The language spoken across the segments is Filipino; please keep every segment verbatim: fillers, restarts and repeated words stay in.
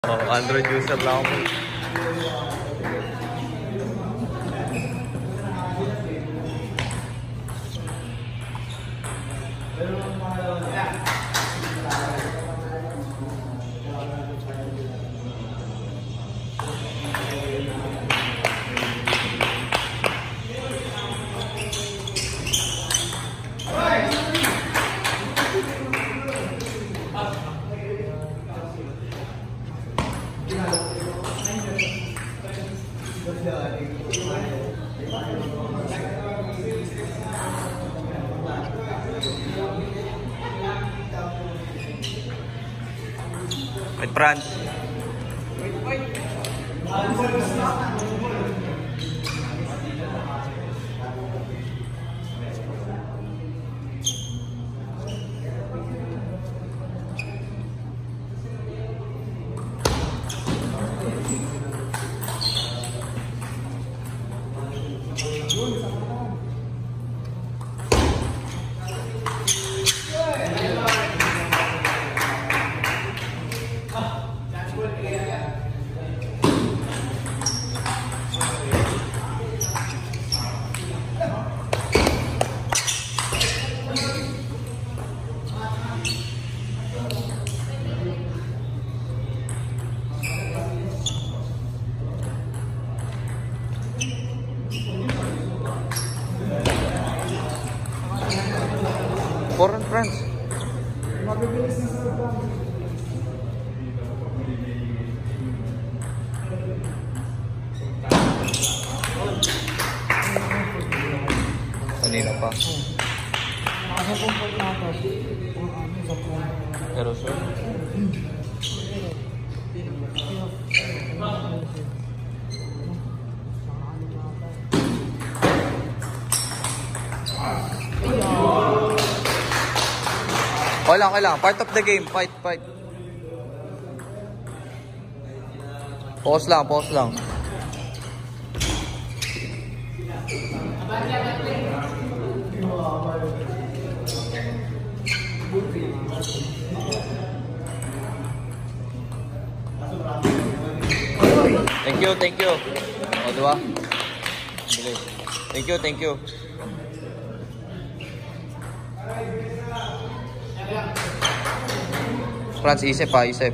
Oh, Android user lang ako. With France. Foreign friends. Kanina pa. Pero sir. Okay lang, okay lang. Part of the game. Fight, fight. Pause lang, pause lang. Thank you, thank you. O, diba? Thank you, thank you. France, isip pa, isip.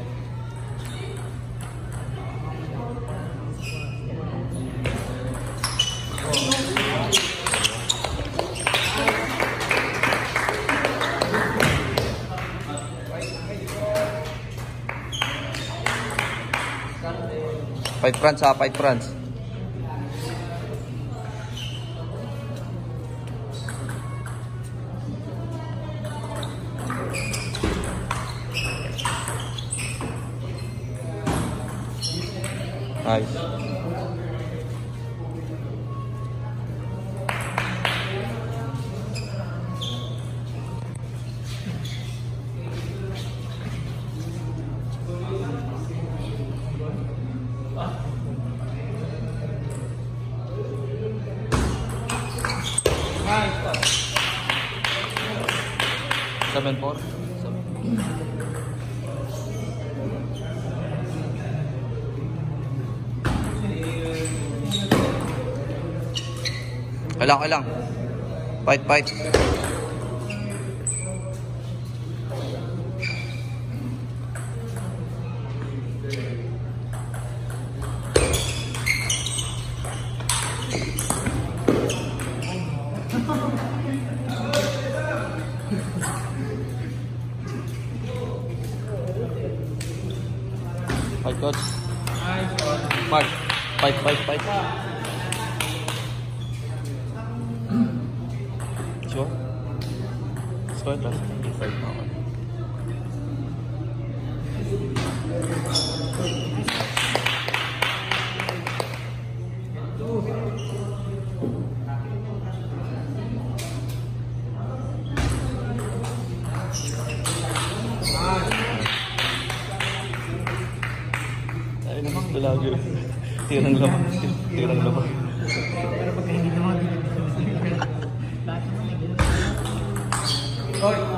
Fight France ha, fight France. Nice. seven four. Kailang, kailang. Fight, fight. Fight, coach. Fight, fight, fight, fight. Sure? Score plus fight now. Ay naman, lagi. Tirang lamang. Tirang lamang. Pero pagka hindi naman, lahat naman.